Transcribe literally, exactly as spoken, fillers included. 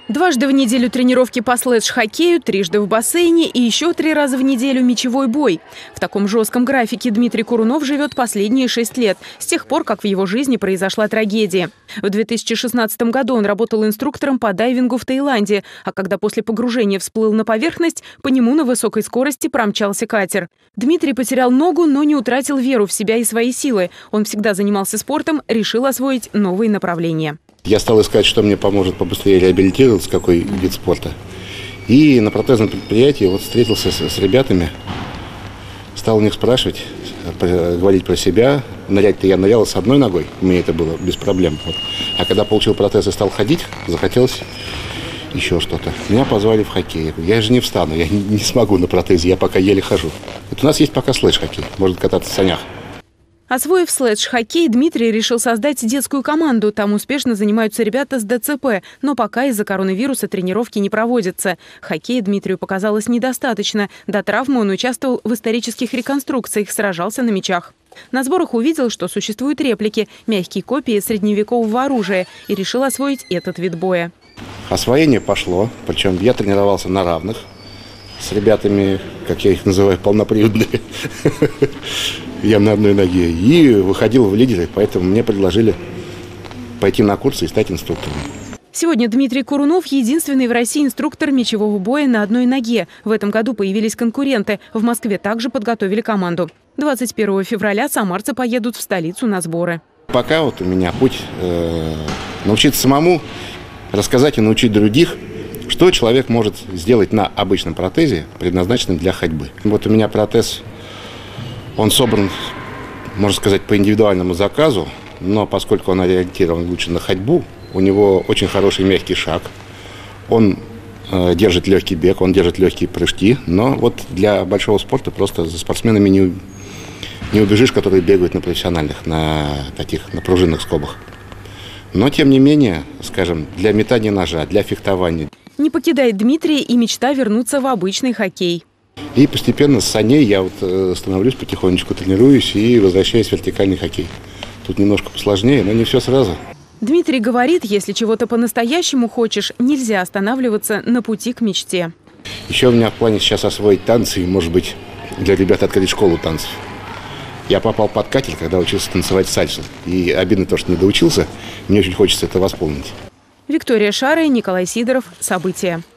Дважды в неделю тренировки по слэдж-хоккею, трижды в бассейне и еще три раза в неделю мячевой бой. В таком жестком графике Дмитрий Курунов живет последние шесть лет, с тех пор, как в его жизни произошла трагедия. В две тысячи шестнадцатом году он работал инструктором по дайвингу в Таиланде, а когда после погружения всплыл на поверхность, по нему на высокой скорости промчался катер. Дмитрий потерял ногу, но не утратил веру в себя и свои силы. Он всегда занимался спортом, решил освоить новые направления. Я стал искать, что мне поможет побыстрее реабилитироваться, какой вид спорта. И на протезном предприятии вот встретился с, с ребятами, стал у них спрашивать, говорить про себя. Нырять-то я нырял с одной ногой, мне это было без проблем. Вот. А когда получил протез и стал ходить, захотелось еще что-то. Меня позвали в хоккей. Я же не встану, я не, не смогу на протезе, я пока еле хожу. Вот у нас есть пока слэдж-хоккей, можно кататься в санях. Освоив слэдж-хоккей, Дмитрий решил создать детскую команду. Там успешно занимаются ребята с ДЦП, но пока из-за коронавируса тренировки не проводятся. Хоккея Дмитрию показалось недостаточно. До травмы он участвовал в исторических реконструкциях, сражался на мячах. На сборах увидел, что существуют реплики, мягкие копии средневекового оружия, и решил освоить этот вид боя. Освоение пошло, причем я тренировался на равных с ребятами, как я их называю, полноприводные. Я на одной ноге. И выходил в лидеры, поэтому мне предложили пойти на курсы и стать инструктором. Сегодня Дмитрий Курунов – единственный в России инструктор мячевого боя на одной ноге. В этом году появились конкуренты. В Москве также подготовили команду. двадцать первого февраля самарцы поедут в столицу на сборы. Пока вот у меня путь э, научиться самому, рассказать и научить других, что человек может сделать на обычном протезе, предназначенном для ходьбы. Вот у меня протез, он собран, можно сказать, по индивидуальному заказу, но поскольку он ориентирован лучше на ходьбу, у него очень хороший мягкий шаг, он э, держит легкий бег, он держит легкие прыжки, но вот для большого спорта просто за спортсменами не, не убежишь, которые бегают на профессиональных, на таких, на пружинных скобах. Но, тем не менее, скажем, для метания ножа, для фехтования. Не покидает Дмитрия и мечта вернуться в обычный хоккей. И постепенно с саней я вот становлюсь потихонечку, тренируюсь и возвращаюсь в вертикальный хоккей. Тут немножко посложнее, но не все сразу. Дмитрий говорит, если чего-то по-настоящему хочешь, нельзя останавливаться на пути к мечте. Еще у меня в плане сейчас освоить танцы и, может быть, для ребят открыть школу танцев. Я попал под катер, когда учился танцевать сальсу. И обидно то, что не доучился. Мне очень хочется это восполнить. Виктория Шара, Николай Сидоров. События.